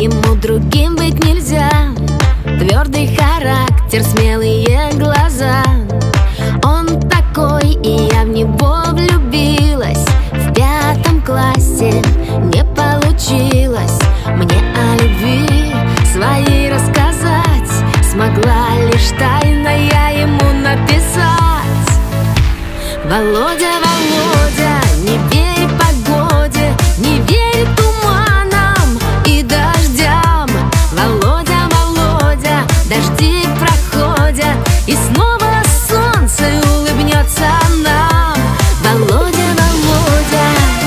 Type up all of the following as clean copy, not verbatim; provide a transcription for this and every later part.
ему другим быть нельзя. Твердый характер, смелые глаза. Он такой, и я в него влюбилась. В 5 классе не получилось мне о любви своей рассказать. Смогла лишь тайно я ему написать: Володя, Володя, не верь погоде, не верь туманам и дождям. Володя, Володя, дожди проходят, и снова солнце улыбнется нам. Володя, Володя.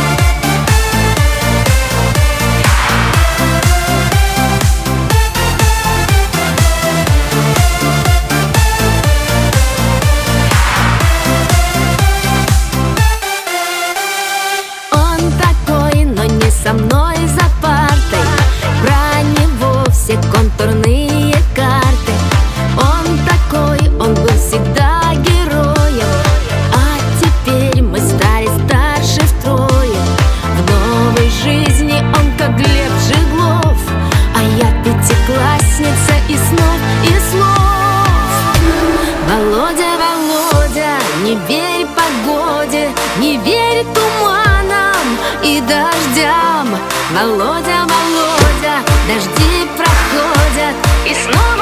Он такой, но не со мной за партой. Про него все контурные карты. Он такой, он был всегда героем, а теперь мы стали старше втрое. В новой жизни он как Глеб Жиглов, а я 5-классница и снов, и слов. Володя, Володя, не верь погоде, не верь туманам и дождям. Володя, Володя, дожди проходят, и снова